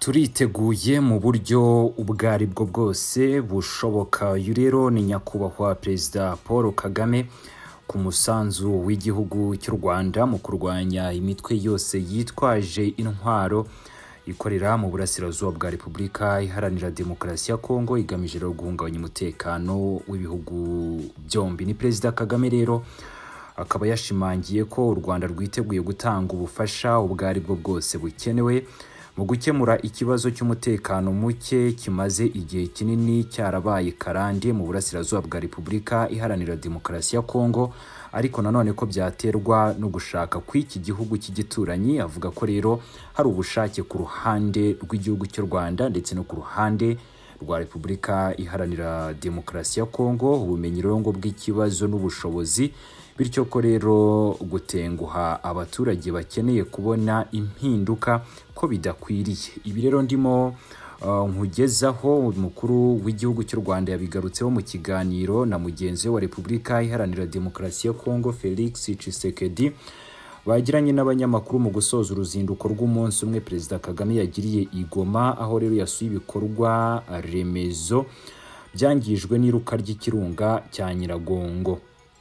turiteguye mu buryo ubwo ari bwo bwose bushoboka. Uyu rero ni nyakubahwa Perezida Paul Kagame ku musanzu w'igihugu cy'u Rwanda mu kurwanya imitwe yose yitwaje intwaro ikorera mu burasirazuba bwa Repubulika Iharanira Demokarasi ya Kongo igamije guhungabanya umutekano w'ibihugu byombi. Ni Perezida Kagame rero akaba yashimangiye ko u Rwanda rwiteguye gutanga ubufasha ubwo ari bwo bwose bukenewe mu gukemura ikibazo cy'umutekano muke kimaze igihe kinini cyarabaye karande mu burasirazuba bwa Repubulika Iharanira Demokarasi ya Kongo, ariko nanone ko byaterwa no gushaka kw'iki gihugu cy'igituranyi. Avuga ko rero hari ubushake ku ruhande rw'igihugu cy'u Rwanda ndetse no ku ruhande rwa Repubulika Iharanira Demokarasi ya Kongo, ubumenyi rero bw'ikibazo n'ubushobozi, bityo ko rero gutenguha abaturage bakeneye kubona impinduka ko bidakwiriye. Ibi rero ndimo nkugezaho umukuru w'igihugu cy'u Rwanda yabigarutseho mu kiganiro na mugenzi we wa Repubulika Iharanira Demokarasi ya Kongo Felix Tshisekedi bagiranye n'abanyamakuru mu gusoza uruzinduko rw'umunsi umwe Perezida Kagame yagiriye i Goma, aho rero yasuye ibikorwa remezo byangijwe n'iruka ry'ikirunga cya Nyiragongo.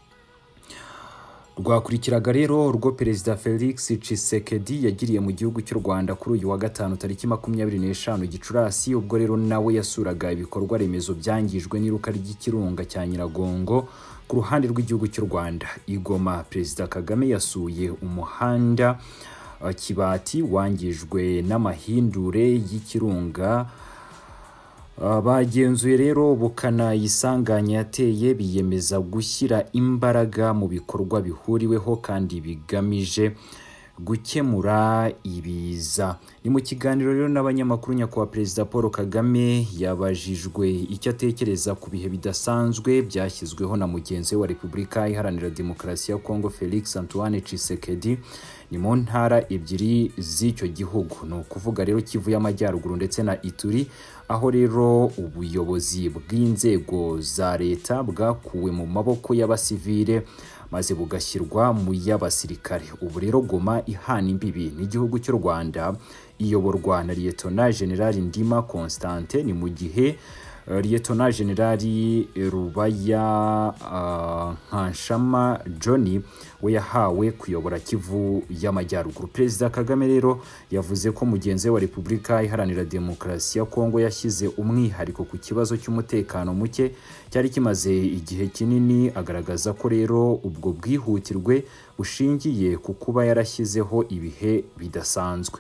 Rwakurikiraga rero urwo Perezida Felix Tshisekedi yagiriye mu gihugu cy'u Rwanda kuri uyu wa gatanu tariki 25 Gicurasi, ubwo rero nawe yasuraga ibikorwa remezo byangijwe n'iruka ry'ikirunga cya Nyiragongo ku ruhande rw'igihugu cy'u Rwanda. I Goma, Perezida Kagame yasuye umuhanda Kibati wangijwe n'amahindure y'ikirunga. Bagenzuye rero ubukana yisanganya yateye, biyemeza gushyira imbaraga mu bikorwa bihuriweho kandi bigamije gukemura ibiza. Ni mu kiganiro rero n'abanyamakuru nyakubahwa Perezida Paul Kagame yabajijwe icyo atekereza ku bihe bidasanzwe byashyizweho na mugenzi we wa Repubulika Iharanira Demokarasi ya Kongo Felix Antoine Tshisekedi ni mu ntara ebyiri z'icyo gihugu, ni ukuvuga rero Kivu y'Amajyaruguru ndetse na Ituri, aho rero ubuyobozi bw'inzego za leta bwakuwe mu maboko y'abasivile maze bugashyirwa mu y'abasirikare. Ubu rero Goma ihana imbibi n'igihugu cy'u Rwanda iyoborwa na Lieutenant General Ndima Constantin, ni mu gihe Lieutenant General Rubaya Nkanshama Johnny we yahawe kuyobora Kivu y'Amajyaruguru. Perezida Kagame rero yavuze ko mugenzi we wa Repubulika Iharanira Demokarasi ya Kongo yashyize umwihariko ku kibazo cy'umutekano muke cyari kimaze igihe kinini, agaragaza ko rero ubwo bwihutirwe bushingiye ku kuba yarashyizeho ibihe bidasanzwe.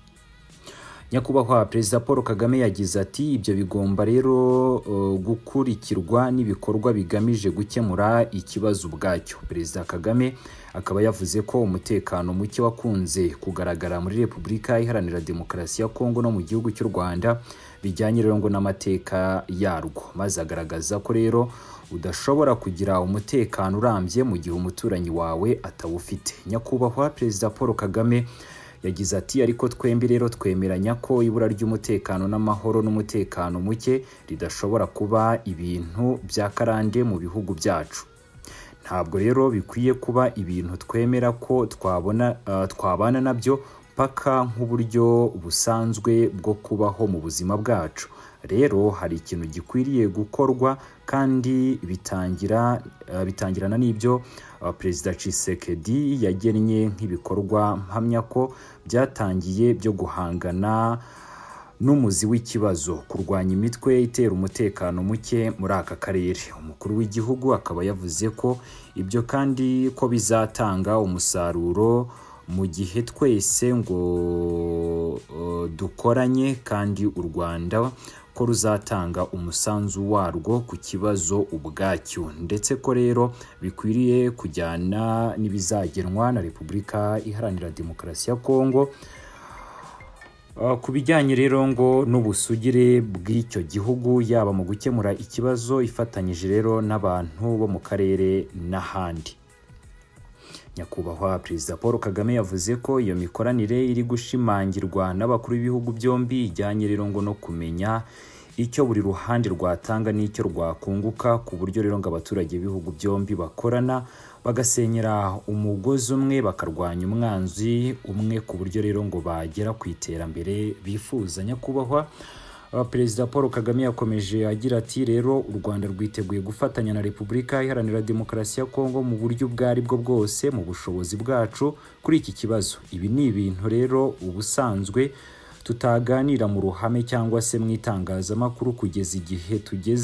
Nyakubahwa Perezida Paul Kagame yagize ati ibyo bigomba rero gukurikirwa n'ibikorwa bigamije gukemura ikibazo ubwacyo. Perezida Kagame akaba yavuze ko umutekano muke wakunze kugaragara muri Repubulika Iharanira Demokarasi ya Kongo no mu gihugu cy'u Rwanda bijyanye rero n'amateka yarwo, maze agaragaza ko rero udashobora kugira umutekano urambye mu gihe umuturanyi wawe atawufite. Nyakubahwa Perezida Paul Kagame yagize ati ariko twembi rero twemeranya ko ibura ry'umutekano n'amahoro n'umutekano muke ridashobora kuba ibintu bya karande mu bihugu byacu. Ntabwo rero bikwiye kuba ibintu twemera ko twabana nabyo paka nk'uburyo busanzwe bwo kubaho mu buzima bwacu. Rero hari ikintu gikwiriye gukorwa kandi bitangirana n'ibyo Perezida Tshisekedi yagennye nk'ibikorwa mpamya ko byatangiye byo guhangana n'umuzi w'ikibazo, kurwanya imitwe itera umutekano muke muri aka karere. Umukuru w'igihugu akaba yavuze ko ibyo kandi ko bizatanga umusaruro mu gihe twese ngo dukoranye, kandi u Rwanda ko ruzatanga umusanzu warwo ku kibazo ubwacyo, ndetse ko rero bikwiriye kujyana n'ibizagenwa na Repubulika Iharanira Demokarasi ya Kongo ku bijyanye rero ngo n'ubusugire bw'icyo gihugu, yaba mu gukemura ikibazo ifatanyije rero n'abantu bo mu karere n'ahandi. Nyakubahwa Perezida Paul Kagame yavuze ko iyo mikoranire iri gushimangirwa n'abakuru b'ibihugu byombi ijyanye rero ngo no kumenya icyo buri ruhande rwatanga n'icyo rwakunguka, ku buryo rero ngo abaturage b'ibihugu byombi bakorana bagasenyera umugozi umwe, bakarwanya umwanzi umwe, ku buryo rero ngo bagera ku iterambere bifuza. Nyakubahwa Perezida Paul Kagame yakomeje agira ati rero u Rwanda rwiteguye gufatanya na Repubulika Iharanira Demokarasi ya Kongo mu buryo ubwo ari bwo bwose mu bushobozi bwacu kuri iki kibazo. Ibi ni ibintu rero ubusanzwe tutaganira mu ruhame cyangwa se mu itangazamakuru kugeza igihe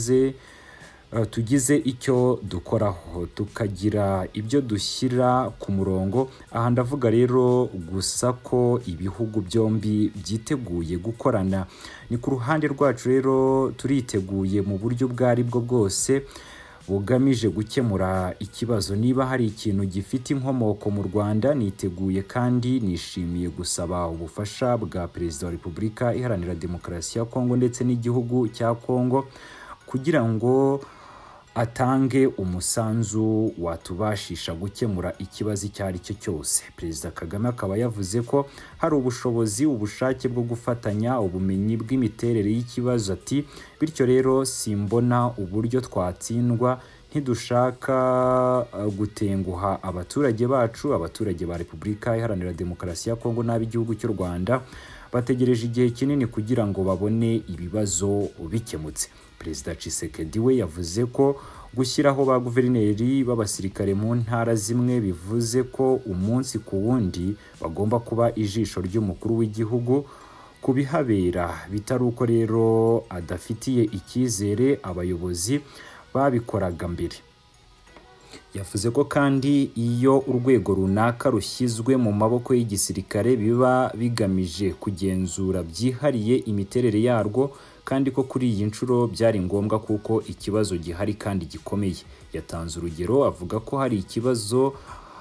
tugize icyo dukoraho, tukagira ibyo dushyira ku murongo. Aha ndavuga rero gusa ko ibihugu byombi byiteguye gukorana. Ni ku ruhande rwacu rero turiteguye mu buryo ubwo ari bwo bwose bugamije gukemura ikibazo. Niba hari ikintu gifite inkomoko mu Rwanda, niteguye kandi nishimiye gusaba ubufasha bwa Perezida wa Repubulika Iharanira Demokarasi ya Kongo ndetse n'igihugu cya Kongo kugira ngo atange umusanzu watubashisha gukemura ikibazo icyo ari cyo cyose. Perezida Kagame akaba yavuze ko hari ubushobozi, ubushake bwo gufatanya, ubumenyi bw'imiterere y'ikibazo. Ati bityo rero simbona uburyo twatsindwa, ntidushaka gutenguha abaturage bacu. Abaturage ba Repubulika Iharanira Demokarasi ya Kongo n'ab'igihugu cy'u Rwanda bategereje igihe kinini kugira ngo babone ibibazo bikemutse. Perezida Tshisekedi we yavuze ko gushyiraho ba guverineri b'abasirikare mu ntara zimwe bivuze ko umunsi ku wundi bagomba kuba ijisho ry'umukuru w'igihugu ku bihabera, bitari uko rero adafitiye icyizere abayobozi babikoraga mbere. Yavuze ko kandi iyo urwego runaka rushyizwe mu maboko y'igisirikare biba bigamije kugenzura byihariye imiterere yarwo, kandi ko kuri iyi nshuro byari ngombwa kuko ikibazo gihari kandi gikomeye. Yatanze urugero avuga ko hari ikibazo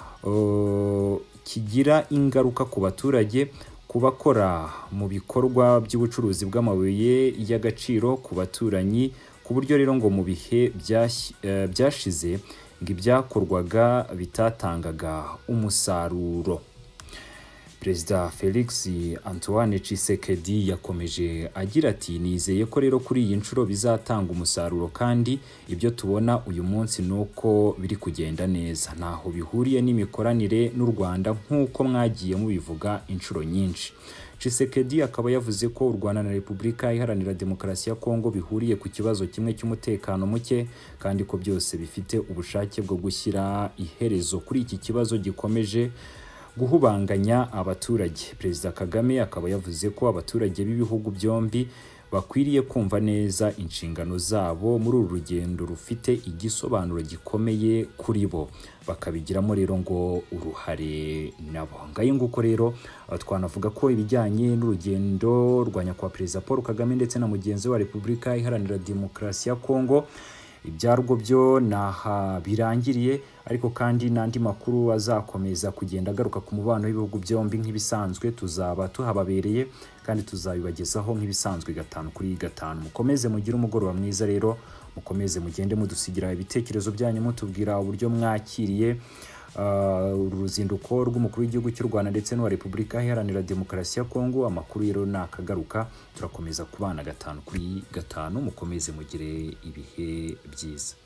kigira ingaruka ku baturage, ku bakora mu bikorwa by'ubucuruzi bw'amabuye y'agaciro, ku baturanyi, ku buryo rero ngo mu bihe byashize ngo ibyakorwaga bitatangaga umusaruro. Perezida Felix Antoine Tshisekedi yakomeje agira ati nizeye ko rero kuri iyi nshuro bizatanga umusaruro, kandi ibyo tubona uyu munsi nuko biri kugenda neza, ntaho bihuriye n'imikoranire n'u Rwanda nk'uko mwagiye mubivuga inshuro nyinshi. Tshisekedi akaba yavuze ko u Rwanda na Repubulika Iharanira Demokarasi ya Kongo bihuriye ku kibazo kimwe cy'umutekano muke, kandi ko byose bifite ubushake bwo gushyira iherezo kuri iki kibazo gikomeje guhubanganya abaturage. Perezida Kagame akaba yavuze ko abaturage b'ibihugu byombi bakwiriye kumva neza inshingano zabo muri uru rugendo rufite igisobanuro gikomeye kuri bo, bakabigiramo rero ngo uruhare nabo. Ngayo nguko rero twanavuga ko ibijyanye n'urugendo rwa nyakubahwa Perezida Paul Kagame ndetse na mugenzi wa Repubulika Iharanira Demokarasi ya Kongo ibyarwo byo naha birangiriye, ariko kandi n'andi makuru azakomeza kugenda agaruka ku mubano w'ibihugu byombi nk'ibisanzwe tuzaba tuhababereye kandi tuzabibagezaho nk'ibisanzwe 5/5. Mukomeze mugire umugoroba mwiza rero, mukomeze mugende mudusigira ibitekerezo byanyu mutubwira uburyo mwakiriye uruzinduko rw'umukuru w'igihugu cy'u Rwanda ndetse n'uwa Repubulika Iharanira Demokarasi ya Kongo. Amakuru rero nakagaruka, turakomeza kubana 5/5. Mukomeze mugire ibihe byiza.